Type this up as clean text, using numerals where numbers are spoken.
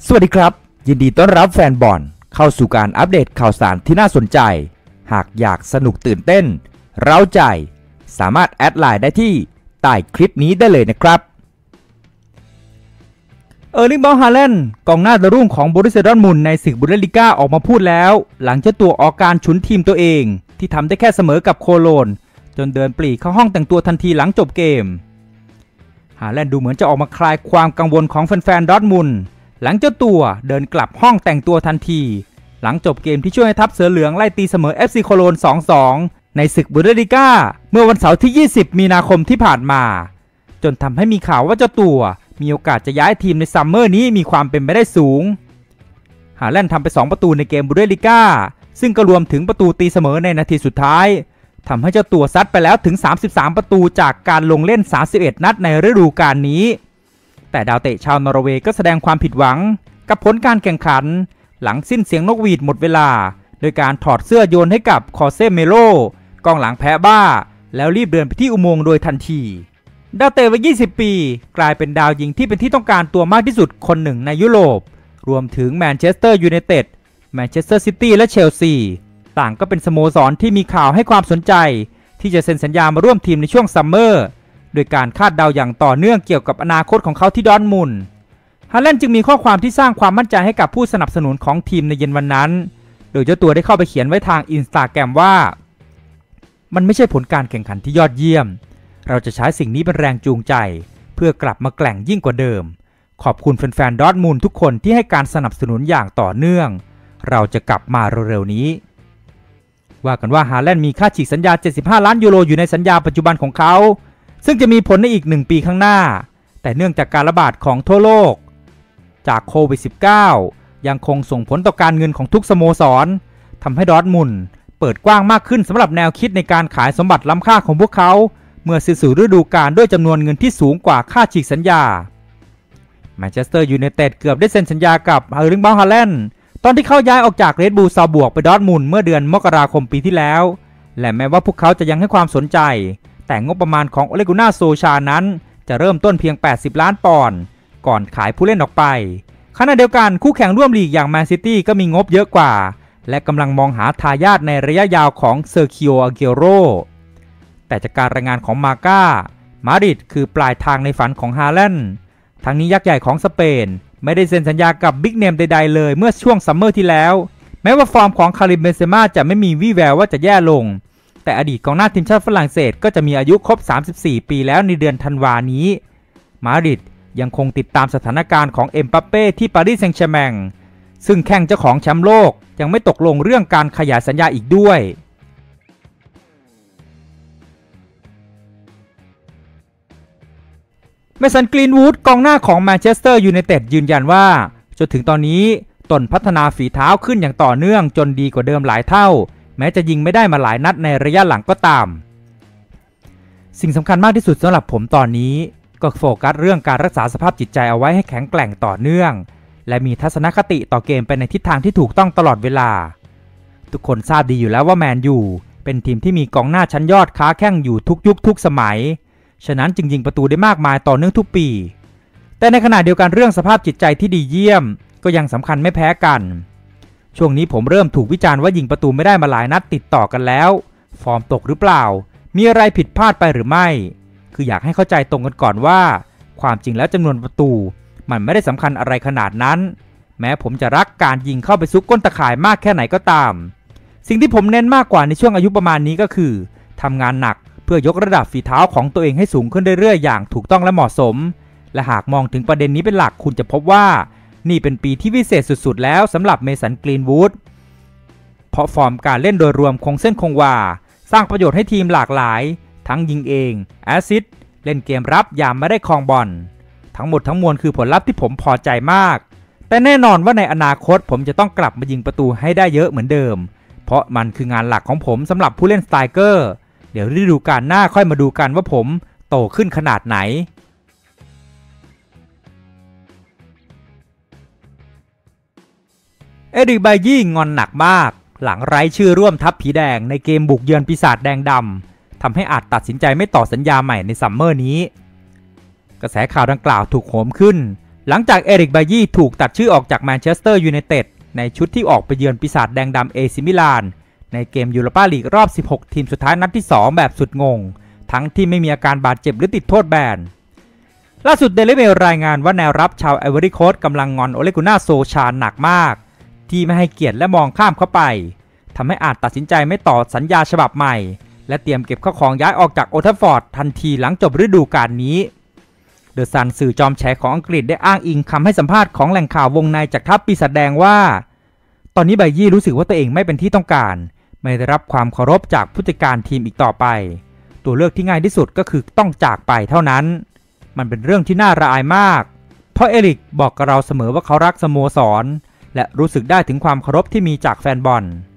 สวัสดีครับยินดีต้อนรับแฟนบอลเข้าสู่การอัปเดตข่าวสารที่น่าสนใจหากอยากสนุกตื่นเต้นเร้าใจสามารถแอดไลน์ได้ที่ใต้คลิปนี้ได้เลยนะครับเออร์ลิง บราวน์ ฮาแลนด์กองหน้าดาวรุ่งของโบรุสเซีย ดอร์ทมุนด์ในศึกบุนเดสลีกาออกมาพูดแล้วหลังเจ้าตัวออกการฉุนทีมตัวเองที่ทำได้แค่เสมอกับโคโลนจนเดินปลีกเข้าห้องแต่งตัวทันทีหลังจบเกมฮาแลนด์ดูเหมือนจะออกมาคลายความกังวลของแฟนๆ ดอร์ทมุนด์หลังเจ้าตัวเดินกลับห้องแต่งตัวทันทีหลังจบเกมที่ช่วยให้ทัพเสือเหลืองไล่ตีเสมอ FC โคโลน 2-2 ในศึกบุนเดสลีกาเมื่อวันเสาร์ที่ 20 มีนาคมที่ผ่านมาจนทำให้มีข่าวว่าเจ้าตัวมีโอกาสจะย้ายทีมในซัมเมอร์นี้มีความเป็นไปได้สูงฮาแลนด์ทำไป2ประตูในเกมบุนเดสลีกาซึ่งก็รวมถึงประตูตีเสมอในนาทีสุดท้ายทำให้เจ้าตัวซัดไปแล้วถึง33ประตูจากการลงเล่น31นัดในฤดูกาลนี้แต่ดาวเตะชาวนอร์เวย์ก็แสดงความผิดหวังกับผลการแข่งขันหลังสิ้นเสียงนกหวีดหมดเวลาโดยการถอดเสื้อโยนให้กับคอเซเมโลกองหลังแพ้บ้าแล้วรีบเดินไปที่อุโมงค์โดยทันทีดาวเตะวัย20 ปีกลายเป็นดาวยิงที่เป็นที่ต้องการตัวมากที่สุดคนหนึ่งในยุโรปรวมถึงแมนเชสเตอร์ยูไนเต็ดแมนเชสเตอร์ซิตี้และเชลซีต่างก็เป็นสโมสรที่มีข่าวให้ความสนใจที่จะเซ็นสัญญามาร่วมทีมในช่วงซัมเมอร์โดยการคาดเดาอย่างต่อเนื่องเกี่ยวกับอนาคตของเขาที่ดอร์ทมุนด์ฮาแลนด์จึงมีข้อความที่สร้างความมั่นใจให้กับผู้สนับสนุนของทีมในเย็นวันนั้นโดยเจ้าตัวได้เข้าไปเขียนไว้ทาง Instagram ว่ามันไม่ใช่ผลการแข่งขันที่ยอดเยี่ยมเราจะใช้สิ่งนี้เป็นแรงจูงใจเพื่อกลับมาแกร่งยิ่งกว่าเดิมขอบคุณแฟนๆดอร์ทมุนด์ทุกคนที่ให้การสนับสนุนอย่างต่อเนื่องเราจะกลับมาเร็วๆนี้ว่ากันว่าฮาแลนด์มีค่าฉีกสัญญา75 ล้านยูโรอยู่ในสัญญาปัจจุบันของเขาซึ่งจะมีผลในอีก1 ปีข้างหน้าแต่เนื่องจากการระบาดของทั่วโลกจากโควิด -19 ยังคงส่งผลต่อการเงินของทุกสโมสรทำให้ดอร์ทมุนด์เปิดกว้างมากขึ้นสำหรับแนวคิดในการขายสมบัติล้ำค่าของพวกเขาเมื่อสิ้นสุดฤดูกาลด้วยจำนวนเงินที่สูงกว่าค่าฉีกสัญญาแมนเชสเตอร์ยูไนเต็ดเกือบได้เซ็นสัญญากับเออร์ลิง บราวน์ ฮาแลนด์ตอนที่เขาย้ายออกจากเรดบูล ซาลบวร์กไปดอร์ทมุนด์เมื่อเดือนมกราคมปีที่แล้วและแม้ว่าพวกเขาจะยังให้ความสนใจแต่งบประมาณของโอเลกุน่า โซชานั้นจะเริ่มต้นเพียง80 ล้านปอนด์ก่อนขายผู้เล่นออกไปขณะเดียวกันคู่แข่งร่วมลีกอย่างแมนซิตี้ก็มีงบเยอะกว่าและกำลังมองหาทายาทในระยะยาวของเซอร์คิโอ อาเกโรแต่จากการรายงานของมาดริดคือปลายทางในฝันของฮาแลนด์ทั้งนี้ยักษ์ใหญ่ของสเปนไม่ได้เซ็นสัญญากับบิ๊กเนมใดๆเลยเมื่อช่วงซัมเมอร์ที่แล้วแม้ว่าฟอร์มของคาริม เบนเซม่าจะไม่มีวี่แววว่าจะแย่ลงแต่อดีตกองหน้าทีมชาติฝรั่งเศสก็จะมีอายุครบ34 ปีแล้วในเดือนธันวานี้มาดริดยังคงติดตามสถานการณ์ของเอ็มบัปเป้ที่ปารีสแซงต์แชร์แมงซึ่งแข่งเจ้าของแชมป์โลกยังไม่ตกลงเรื่องการขยายสัญญาอีกด้วยเมสัน กรีนวูดกองหน้าของแมนเชสเตอร์ยูไนเต็ดยืนยันว่าจนถึงตอนนี้ตนพัฒนาฝีเท้าขึ้นอย่างต่อเนื่องจนดีกว่าเดิมหลายเท่าแม้จะยิงไม่ได้มาหลายนัดในระยะหลังก็ตามสิ่งสำคัญมากที่สุดสำหรับผมตอนนี้ก็โฟกัสเรื่องการรักษาสภาพจิตใจเอาไว้ให้แข็งแกร่งต่อเนื่องและมีทัศนคติต่อเกมไปในทิศทางที่ถูกต้องตลอดเวลาทุกคนทราบดีอยู่แล้วว่าแมนยูเป็นทีมที่มีกองหน้าชั้นยอดค้าแข่งอยู่ทุกยุคทุกสมัยฉะนั้นจึงยิงประตูได้มากมายต่อเนื่องทุกปีแต่ในขณะเดียวกันเรื่องสภาพจิตใจที่ดีเยี่ยมก็ยังสำคัญไม่แพ้กันช่วงนี้ผมเริ่มถูกวิจารณ์ว่ายิงประตูไม่ได้มาหลายนัดติดต่อกันแล้วฟอร์มตกหรือเปล่ามีอะไรผิดพลาดไปหรือไม่คืออยากให้เข้าใจตรงกันก่อนว่าความจริงแล้วจำนวนประตูมันไม่ได้สำคัญอะไรขนาดนั้นแม้ผมจะรักการยิงเข้าไปซุกก้นตะข่ายมากแค่ไหนก็ตามสิ่งที่ผมเน้นมากกว่าในช่วงอายุประมาณนี้ก็คือทำงานหนักเพื่อยกระดับฝีเท้าของตัวเองให้สูงขึ้นเรื่อยๆอย่างถูกต้องและเหมาะสมและหากมองถึงประเด็นนี้เป็นหลักคุณจะพบว่านี่เป็นปีที่พิเศษสุดๆแล้วสำหรับเมสัน กรีนวูดเพราะฟอร์มการเล่นโดยรวมคงเส้นคงวาสร้างประโยชน์ให้ทีมหลากหลายทั้งยิงเองแอสซิสต์เล่นเกมรับยามไม่ได้ครองบอลทั้งหมดทั้งมวลคือผลลัพธ์ที่ผมพอใจมากแต่แน่นอนว่าในอนาคตผมจะต้องกลับมายิงประตูให้ได้เยอะเหมือนเดิมเพราะมันคืองานหลักของผมสำหรับผู้เล่นสไตรเกอร์เดี๋ยวฤดูกาลหน้าค่อยมาดูกันว่าผมโตขึ้นขนาดไหนเอริก ไบยี่งอนหนักมากหลังไร้ชื่อร่วมทัพผีแดงในเกมบุกเยือนปีศาจแดงดำทำให้อาจตัดสินใจไม่ต่อสัญญาใหม่ในซัมเมอร์นี้กระแสข่าวดังกล่าวถูกโหมขึ้นหลังจากเอริก บายี่ถูกตัดชื่อออกจากแมนเชสเตอร์ยูไนเต็ดในชุดที่ออกไปเยือนปีศาจแดงดำเอซิมิลานในเกมยูโรปาลีกรอบ 16 ทีมสุดท้ายนัดที่ 2 แบบสุดงงทั้งที่ไม่มีอาการบาดเจ็บหรือติดโทษแบนล่าสุดเดลิเมลรายงานว่าแนวรับชาวไอวอรี่โคสต์กำลังงอนโอเลกุน่าโซชาหนักมากที่ไม่ให้เกียรติและมองข้ามเข้าไปทำให้อาจตัดสินใจไม่ต่อสัญญาฉบับใหม่และเตรียมเก็บข้าวของย้ายออกจากโอทัฟฟอร์ดทันทีหลังจบฤดูกาลนี้เดอะซันสื่อจอมแฉของอังกฤษได้อ้างอิงคำให้สัมภาษณ์ของแหล่งข่าววงในจากทัพปีศาจแดงว่าตอนนี้ไบยี่รู้สึกว่าตัวเองไม่เป็นที่ต้องการไม่ได้รับความเคารพจากผู้จัดการทีมอีกต่อไปตัวเลือกที่ง่ายที่สุดก็คือต้องจากไปเท่านั้นมันเป็นเรื่องที่น่าระอายมากเพราะเอริกบอกกับเราเสมอว่าเขารักสโมสรและรู้สึกได้ถึงความเคารพที่มีจากแฟนบอล